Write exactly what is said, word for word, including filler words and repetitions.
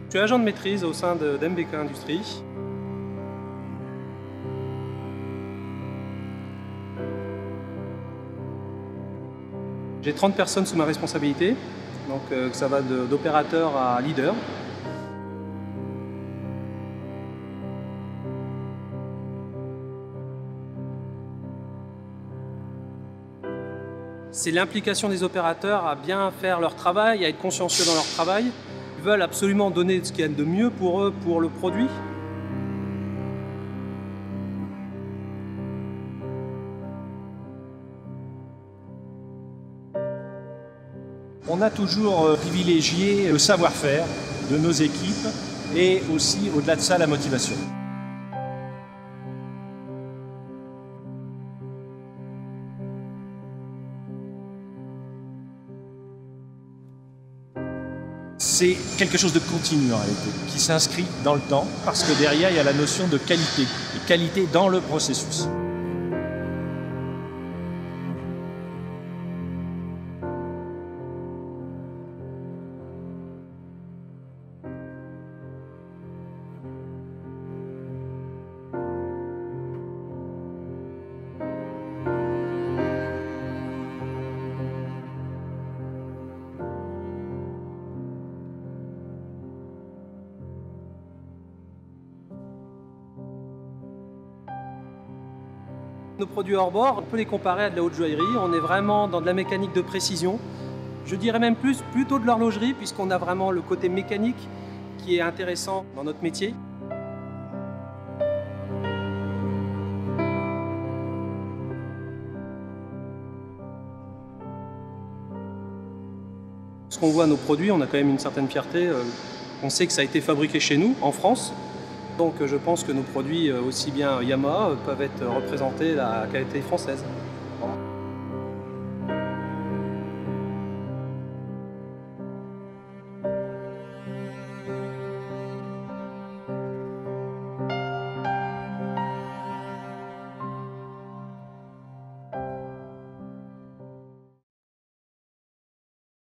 Je suis agent de maîtrise au sein de d'M B K Industries. J'ai trente personnes sous ma responsabilité, donc euh, ça va d'opérateur à leader. C'est l'implication des opérateurs à bien faire leur travail, à être consciencieux dans leur travail. Ils veulent absolument donner ce qu'il y a de mieux pour eux, pour le produit. On a toujours privilégié le savoir-faire de nos équipes et aussi, au-delà de ça, la motivation. C'est quelque chose de continu en réalité, qui s'inscrit dans le temps, parce que derrière, il y a la notion de qualité, et qualité dans le processus. Nos produits hors bord, on peut les comparer à de la haute joaillerie. On est vraiment dans de la mécanique de précision. Je dirais même plus, plutôt de l'horlogerie, puisqu'on a vraiment le côté mécanique qui est intéressant dans notre métier. Ce qu'on voit à nos produits, on a quand même une certaine fierté. On sait que ça a été fabriqué chez nous, en France. Donc je pense que nos produits, aussi bien Yamaha, peuvent être représentés à la qualité française.